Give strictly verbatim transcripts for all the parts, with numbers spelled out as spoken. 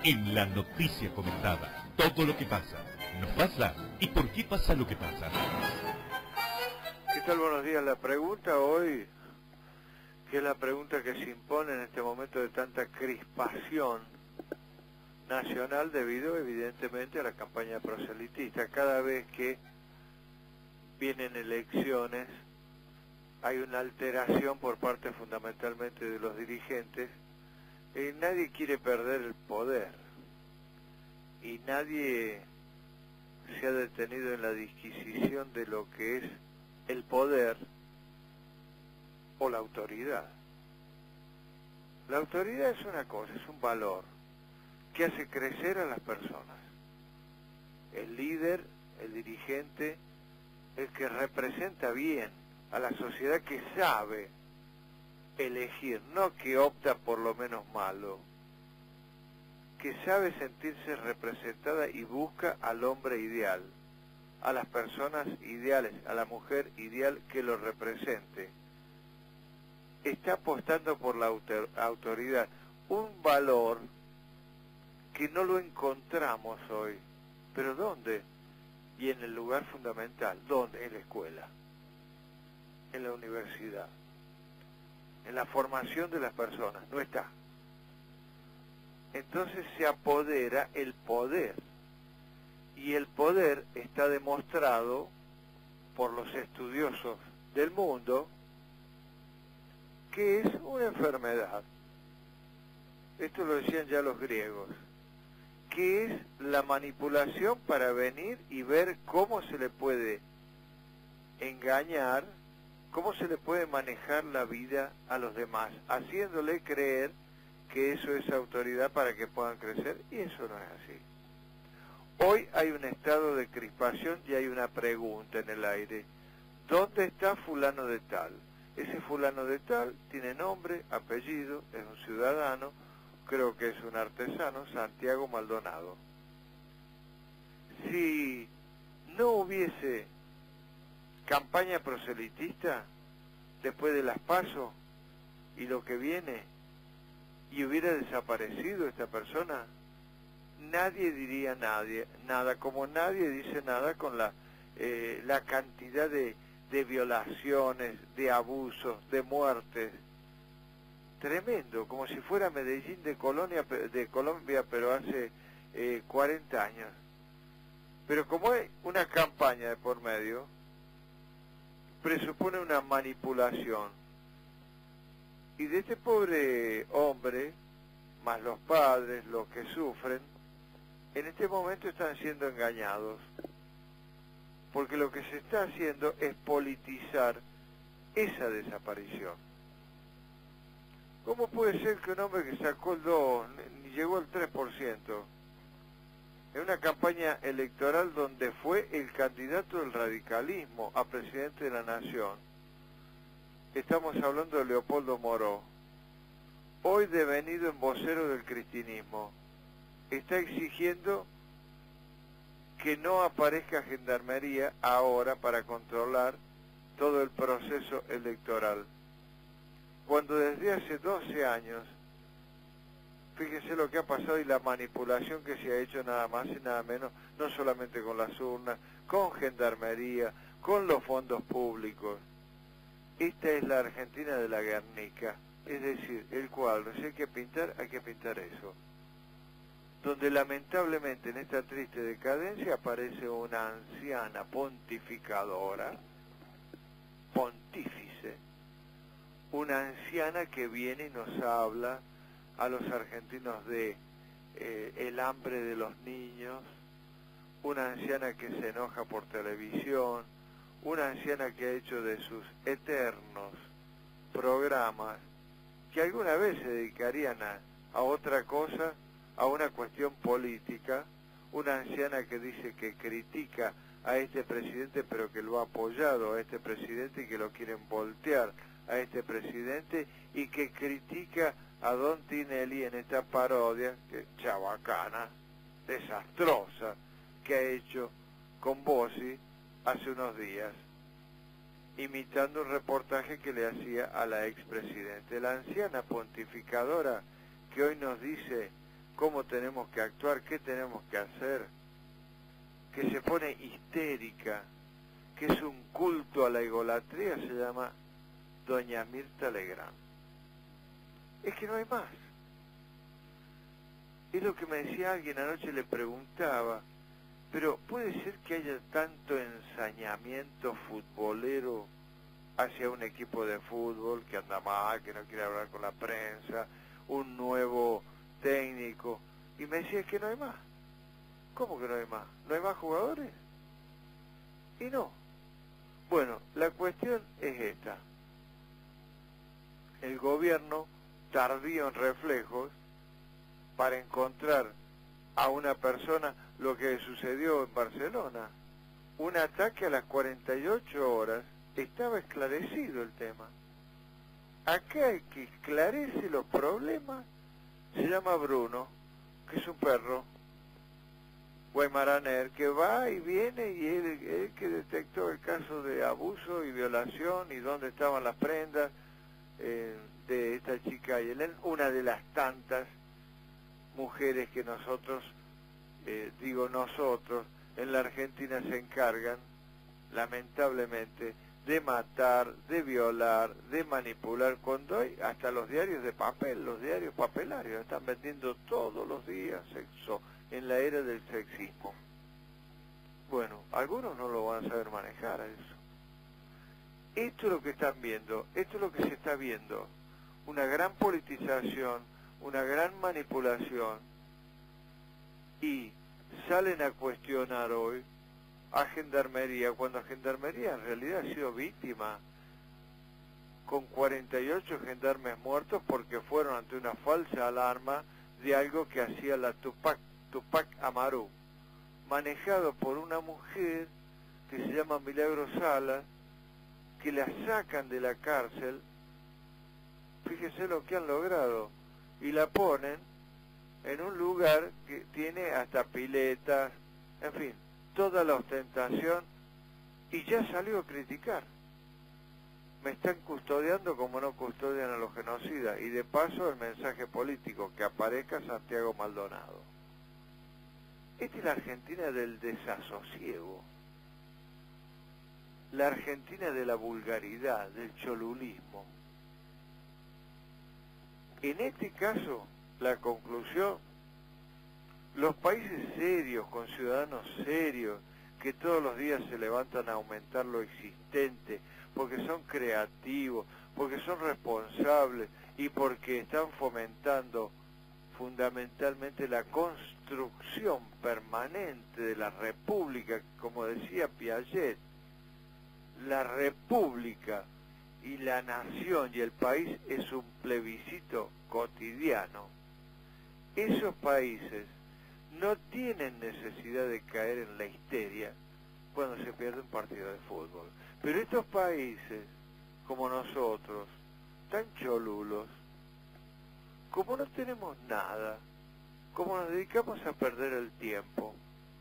en la noticia comentada. Todo lo que pasa, nos pasa y por qué pasa lo que pasa. ¿Qué tal? Buenos días. La pregunta hoy, que es la pregunta que se impone en este momento de tanta crispación nacional debido evidentemente a la campaña proselitista. Cada vez que vienen elecciones hay una alteración por parte fundamentalmente de los dirigentes. Eh, nadie quiere perder el poder y nadie se ha detenido en la disquisición de lo que es el poder o la autoridad. La autoridad es una cosa, es un valor que hace crecer a las personas. El líder, el dirigente, el que representa bien a la sociedad, que sabe elegir, no que opta por lo menos malo, que sabe sentirse representada y busca al hombre ideal, a las personas ideales, a la mujer ideal que lo represente. Está apostando por la autor autoridad, un valor que no lo encontramos hoy. ¿Pero dónde? Y en el lugar fundamental. ¿Dónde? En la escuela, en la universidad, en la formación de las personas. No está. Entonces se apodera el poder. Y el poder está demostrado por los estudiosos del mundo que es una enfermedad. Esto lo decían ya los griegos, que es la manipulación para venir y ver cómo se le puede engañar, cómo se le puede manejar la vida a los demás, haciéndole creer que eso es autoridad para que puedan crecer, y eso no es así. Hoy hay un estado de crispación y hay una pregunta en el aire. ¿Dónde está fulano de tal? Ese fulano de tal tiene nombre, apellido, es un ciudadano, creo que es un artesano, Santiago Maldonado. Si no hubiese campaña proselitista después de las PASO y lo que viene, y hubiera desaparecido esta persona, nadie diría nadie, nada, como nadie dice nada con la, eh, la cantidad de, de violaciones, de abusos, de muertes. Tremendo, como si fuera Medellín de Colonia, de Colombia, pero hace eh, cuarenta años. Pero como hay una campaña de por medio, presupone una manipulación. Y de este pobre hombre, más los padres, los que sufren, en este momento están siendo engañados. Porque lo que se está haciendo es politizar esa desaparición. ¿Cómo puede ser que un hombre que sacó el dos, ni llegó al tres por ciento, en una campaña electoral donde fue el candidato del radicalismo a presidente de la nación, estamos hablando de Leopoldo Moró, hoy devenido en vocero del cristinismo, está exigiendo que no aparezca gendarmería ahora para controlar todo el proceso electoral? Cuando desde hace doce años, fíjense lo que ha pasado y la manipulación que se ha hecho nada más y nada menos, no solamente con las urnas, con gendarmería, con los fondos públicos. Esta es la Argentina de la Guernica, es decir, el cuadro, si hay que pintar, hay que pintar eso. Donde lamentablemente en esta triste decadencia aparece una anciana pontificadora, pontífice, una anciana que viene y nos habla a los argentinos de eh, el hambre de los niños, una anciana que se enoja por televisión, una anciana que ha hecho de sus eternos programas, que alguna vez se dedicarían a, a otra cosa, a una cuestión política, una anciana que dice que critica a este presidente pero que lo ha apoyado a este presidente y que lo quieren voltear a este presidente, y que critica a Don Tinelli en esta parodia, que chabacana, desastrosa, que ha hecho con Bossi hace unos días, imitando un reportaje que le hacía a la expresidente. La anciana pontificadora que hoy nos dice cómo tenemos que actuar, qué tenemos que hacer, que se pone histérica, que es un culto a la egolatría, se llama doña Mirta Legrand. Es que no hay más. Es lo que me decía alguien anoche, le preguntaba, pero ¿puede ser que haya tanto ensañamiento futbolero hacia un equipo de fútbol que anda mal, que no quiere hablar con la prensa, un nuevo técnico? Y me decía que no hay más. ¿Cómo que no hay más? ¿No hay más jugadores? Y no. Bueno, la cuestión es esta. El gobierno tardío en reflejos para encontrar a una persona, lo que sucedió en Barcelona. Un ataque a las cuarenta y ocho horas, estaba esclarecido el tema. Acá el que esclarece los problemas se llama Bruno, que es un perro guaymaraner, que va y viene, y él, él que detectó el caso de abuso y violación y dónde estaban las prendas eh, de esta chica Yelén, una de las tantas mujeres que nosotros, eh, digo nosotros, en la Argentina se encargan, lamentablemente, de matar, de violar, de manipular, cuando hay hasta los diarios de papel, los diarios papelarios, están vendiendo todos los días sexo, en la era del sexismo. Bueno, algunos no lo van a saber manejar a eso. Esto es lo que están viendo, esto es lo que se está viendo, una gran politización, una gran manipulación, y salen a cuestionar hoy a Gendarmería, cuando Gendarmería en realidad ha sido víctima, con cuarenta y ocho gendarmes muertos porque fueron ante una falsa alarma de algo que hacía la Tupac, Tupac Amaru, manejado por una mujer que se llama Milagro Salas, que la sacan de la cárcel, fíjese lo que han logrado, y la ponen en un lugar que tiene hasta piletas, en fin, toda la ostentación, y ya salió a criticar. Me están custodiando como no custodian a los genocidas, y de paso el mensaje político, que aparezca Santiago Maldonado. Esta es la Argentina del desasosiego, la Argentina de la vulgaridad, del cholulismo. En este caso, la conclusión, los países serios, con ciudadanos serios, que todos los días se levantan a aumentar lo existente, porque son creativos, porque son responsables y porque están fomentando fundamentalmente la construcción permanente de la república, como decía Piaget, la república y la nación y el país es un plebiscito cotidiano. Esos países no tienen necesidad de caer en la histeria cuando se pierde un partido de fútbol. Pero estos países, como nosotros, tan cholulos, como no tenemos nada, como nos dedicamos a perder el tiempo,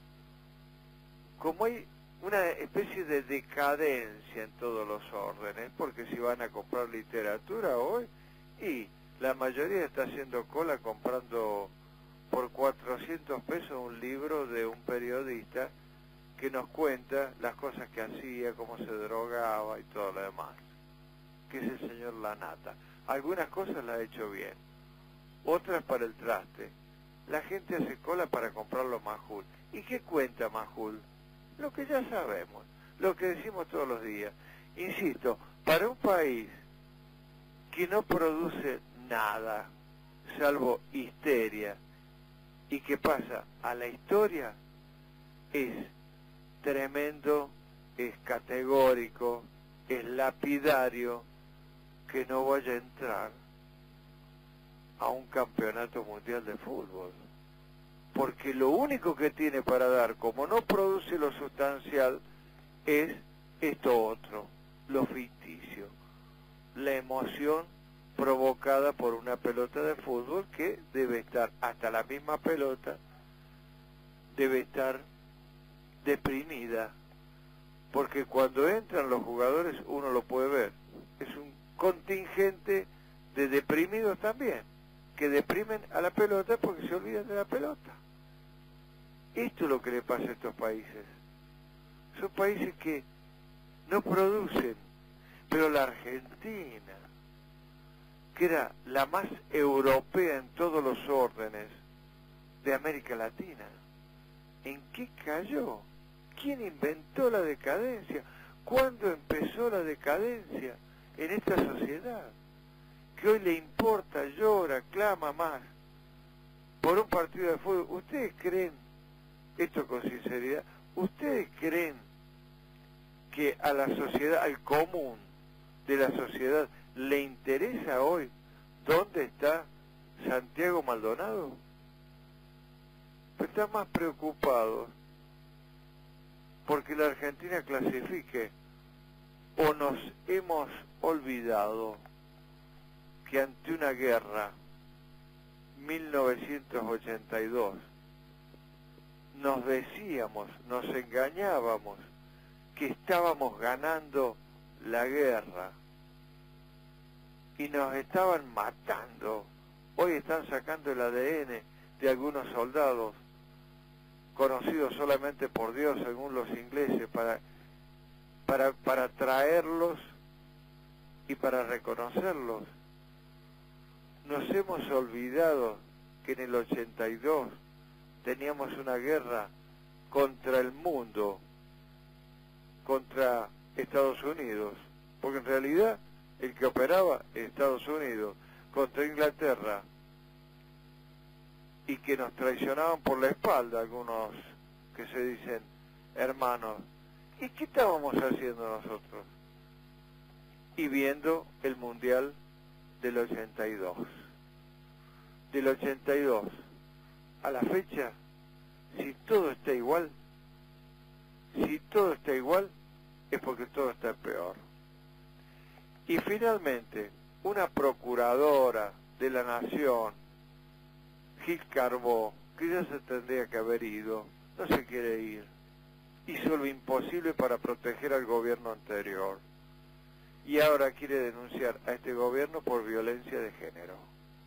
como hay una especie de decadencia en todos los órdenes, porque si van a comprar literatura hoy, y la mayoría está haciendo cola comprando por cuatrocientos pesos un libro de un periodista que nos cuenta las cosas que hacía, cómo se drogaba y todo lo demás, que es el señor Lanata. Algunas cosas las ha hecho bien, otras para el traste. La gente hace cola para comprarlo Majul. ¿Y qué cuenta Majul? Lo que ya sabemos, lo que decimos todos los días. Insisto, para un país que no produce nada, salvo histeria, y que pasa a la historia, es tremendo, es categórico, es lapidario que no vaya a entrar a un campeonato mundial de fútbol. Porque lo único que tiene para dar, como no produce lo sustancial, es esto otro, lo ficticio, la emoción provocada por una pelota de fútbol que debe estar, hasta la misma pelota, debe estar deprimida, porque cuando entran los jugadores uno lo puede ver, es un contingente de deprimidos también, que deprimen a la pelota porque se olvidan de la pelota. Esto es lo que le pasa a estos países. Son países que no producen, pero la Argentina, que era la más europea en todos los órdenes de América Latina, ¿en qué cayó? ¿Quién inventó la decadencia? ¿Cuándo empezó la decadencia en esta sociedad? Que hoy le importa, llora, clama más por un partido de fútbol. ¿Ustedes creen, esto con sinceridad, ustedes creen que a la sociedad, al común de la sociedad, le interesa hoy dónde está Santiago Maldonado? Pero están más preocupados porque la Argentina clasifique, o nos hemos olvidado que ante una guerra, mil novecientos ochenta y dos, nos decíamos, nos engañábamos que estábamos ganando la guerra y nos estaban matando. Hoy están sacando el A D N de algunos soldados conocidos solamente por Dios, según los ingleses, para, para, para traerlos y para reconocerlos. Nos hemos olvidado que en el ochenta y dos teníamos una guerra contra el mundo, contra Estados Unidos, porque en realidad el que operaba en Estados Unidos, contra Inglaterra, y que nos traicionaban por la espalda algunos que se dicen hermanos. ¿Y qué estábamos haciendo nosotros? Y viendo el Mundial del ochenta y dos. Del ochenta y dos a la fecha, si todo está igual, si todo está igual, es porque todo está peor. Y finalmente, una procuradora de la Nación, Gil Carbó, que ya se tendría que haber ido, no se quiere ir, hizo lo imposible para proteger al gobierno anterior y ahora quiere denunciar a este gobierno por violencia de género.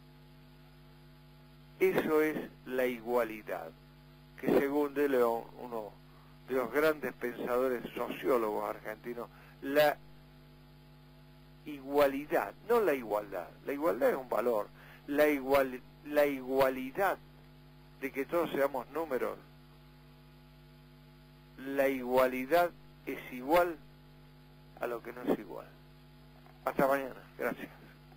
Eso es la igualdad, que según De León, uno de los grandes pensadores sociólogos argentinos, la igualdad, no la igualdad, la igualdad es un valor, la igual, la igualdad de que todos seamos números, la igualdad es igual a lo que no es igual. Hasta mañana, gracias.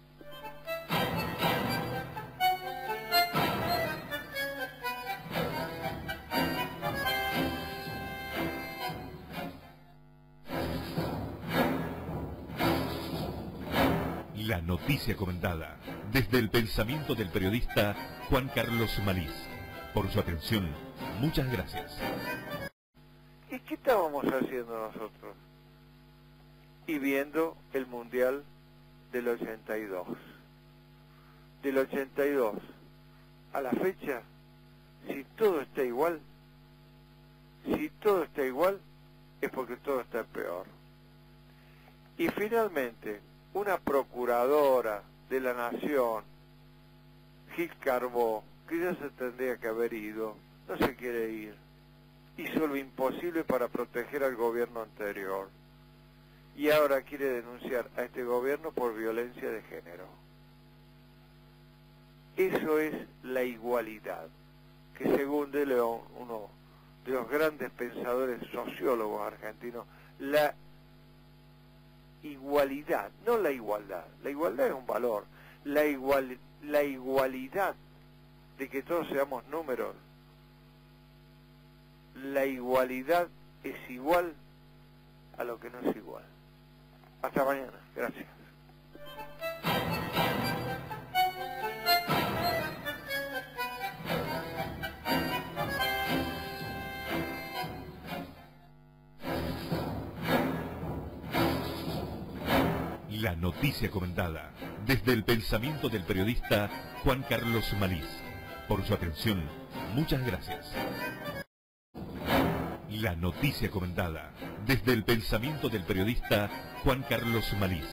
La noticia comentada desde el pensamiento del periodista Juan Carlos Malís. Por su atención, muchas gracias. ¿Y qué estábamos haciendo nosotros? Y viendo el Mundial del ochenta y dos. Del ochenta y dos a la fecha, si todo está igual, si todo está igual, es porque todo está peor. Y finalmente, una procuradora de la Nación, Gil Carbó, que ya se tendría que haber ido, no se quiere ir, hizo lo imposible para proteger al gobierno anterior y ahora quiere denunciar a este gobierno por violencia de género. Eso es la igualdad, que según De León, uno de los grandes pensadores sociólogos argentinos, la igualdad, no la igualdad, la igualdad es un valor, la igual, la igualdad de que todos seamos números, la igualdad es igual a lo que no es igual. Hasta mañana, gracias. La noticia comentada desde el pensamiento del periodista Juan Carlos Malís. Por su atención, muchas gracias. La noticia comentada desde el pensamiento del periodista Juan Carlos Malís.